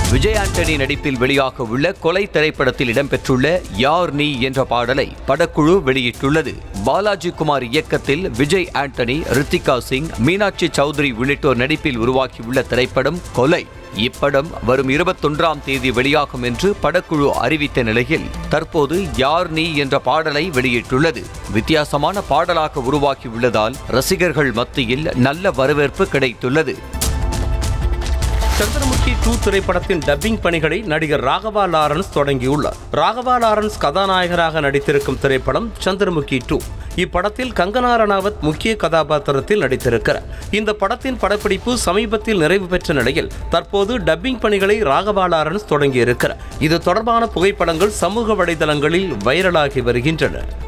விஜய் ஆண்டனி நடிப்பில் வெளியாக உள்ள கொலை திரைப்படத்தில் இடம்பெற்றுள்ள யார் நீ என்ற பாடலை படக்குழு வெளியிட்டுள்ளது. பாலாஜி குமார் இயக்கத்தில் விஜய் ஆண்டனி, ரித்திகா சிங், மீனாட்சி சௌத்ரி உள்ளிட்டோர் நடிப்பில் உருவாகியுள்ள திரைப்படம் கொலை. இப்படம் வரும் 21ஆம் தேதி வெளியாகும் என்று படக்குழு அறிவித்த நிலையில் தற்போது யார் நீ என்ற பாடலை வெளியிட்டுள்ளது. வித்தியாசமான பாடலாக உருவாகியுள்ளதால் ரசிகர்கள் மத்தியில் நல்ல வரவேற்பு கிடைத்துள்ளது. சந்திரமுகி 2 திரைப்படத்தின் டப்பிங் பணிகளை நடிகர் ராகவா லாரன்ஸ் தொடங்கியுள்ளார். ராகவா லாரன்ஸ் கதாநாயகராக நடித்திருக்கும் திரைப்படம் சந்திரமுகி 2. இப்படத்தில் கங்கனா ரணாவத் முக்கிய கதாபாத்திரத்தில் நடித்திருக்கிறார். இந்த படத்தின் படப்பிடிப்பு சமீபத்தில் நிறைவு பெற்ற நிலையில் தற்போது டப்பிங் பணிகளை ராகவா லாரன்ஸ் தொடங்கியிருக்கிறார். இது தொடர்பான புகைப்படங்கள் சமூக வலைதளங்களில் வைரலாகி வருகின்றன.